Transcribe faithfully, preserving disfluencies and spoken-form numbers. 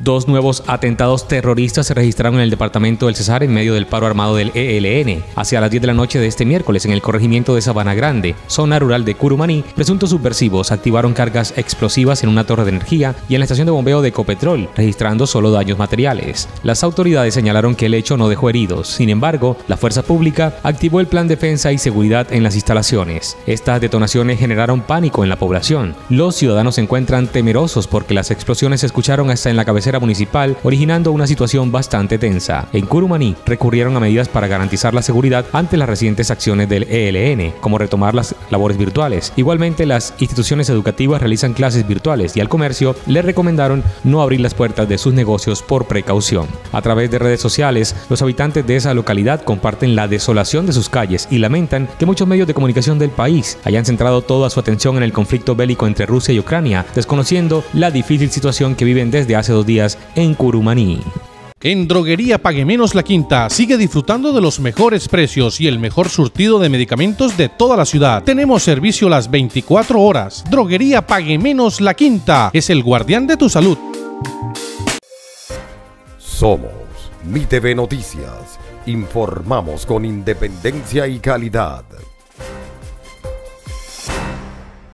Dos nuevos atentados terroristas se registraron en el departamento del Cesar en medio del paro armado del E L N. Hacia las diez de la noche de este miércoles, en el corregimiento de Sabana Grande, zona rural de Curumaní, presuntos subversivos activaron cargas explosivas en una torre de energía y en la estación de bombeo de Ecopetrol, registrando solo daños materiales. Las autoridades señalaron que el hecho no dejó heridos. Sin embargo, la fuerza pública activó el plan de defensa y seguridad en las instalaciones. Estas detonaciones generaron pánico en la población. Los ciudadanos se encuentran temerosos porque las explosiones se escucharon hasta en la cabecera municipal, originando una situación bastante tensa. En Curumaní recurrieron a medidas para garantizar la seguridad ante las recientes acciones del E L N, como retomar las labores virtuales. Igualmente, las instituciones educativas realizan clases virtuales y al comercio le recomendaron no abrir las puertas de sus negocios por precaución. A través de redes sociales, los habitantes de esa localidad comparten la desolación de sus calles y lamentan que muchos medios de comunicación del país hayan centrado toda su atención en el conflicto bélico entre Rusia y Ucrania, desconociendo la difícil situación que viven desde hace dos días en Curumaní. En Droguería Pague Menos La Quinta sigue disfrutando de los mejores precios y el mejor surtido de medicamentos de toda la ciudad. Tenemos servicio las veinticuatro horas. Droguería Pague Menos La Quinta es el guardián de tu salud. Somos Mi T V Noticias. Informamos con independencia y calidad.